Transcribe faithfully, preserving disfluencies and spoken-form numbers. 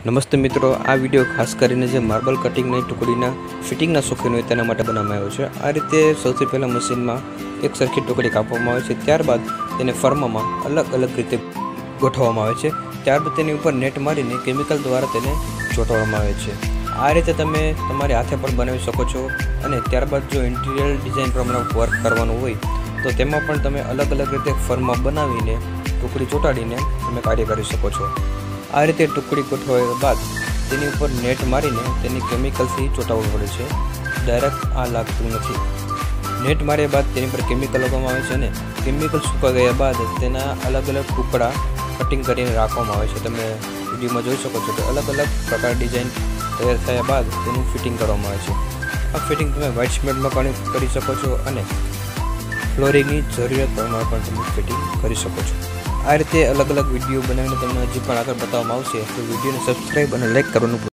નમસ્તે મિત્રો, આ વિડીયો ખાસ કરીને જે માર્બલ કટિંગની ટુકડીના ફિટિંગના શોખીન હોય તેના માટે બનાવવામાં આવ્યો છે। આ રીતે સૌથી પહેલાં મશીનમાં એક સરખી ટુકડી કાપવામાં આવે છે, ત્યારબાદ તેને ફર્મમાં અલગ અલગ રીતે ગોઠવવામાં આવે છે, ત્યારબાદ તેની ઉપર નેટ મારીને કેમિકલ દ્વારા તેને ચોંટવામાં આવે છે। આ રીતે તમે તમારી હાથે પણ બનાવી શકો છો અને ત્યારબાદ જો ઇન્ટિરિયર ડિઝાઇન પ્રમાણે વર્ક કરવાનું હોય તો તેમાં પણ તમે અલગ અલગ રીતે ફર્મ બનાવીને ટુકડી ચોંટાડીને તમે કાર્ય કરી શકો છો। આ રીતે ટુકડી ગોઠવાયા બાદ તેની ઉપર નેટ મારીને તેની કેમિકલથી ચોંટાડવું પડે છે, ડાયરેક્ટ આ લાગતું નથી। નેટ માર્યા બાદ તેની પર કેમિકલ લગાવવામાં આવે છે અને કેમિકલ સુકાઈ ગયા બાદ તેના અલગ અલગ ટુકડા કટિંગ કરીને રાખવામાં આવે છે। તમે વિડીયોમાં જોઈ શકો છો કે અલગ અલગ પ્રકાર ડિઝાઇન તૈયાર થયા બાદ તેનું ફિટિંગ કરવામાં આવે છે। આ ફિટિંગ તમે વ્હાઇટ સિમેન્ટમાં પણ કરી શકો છો અને ફ્લોરિંગની જરૂરિયાત પ્રમાણે પણ તમે ફિટિંગ કરી શકો છો। આ રીતે અલગ અલગ વિડીયો બનાવીને તમને હજી પણ આગળ બતાવવામાં આવશે, તો વિડીયોને સબસ્ક્રાઈબ અને લાઈક કરવાનું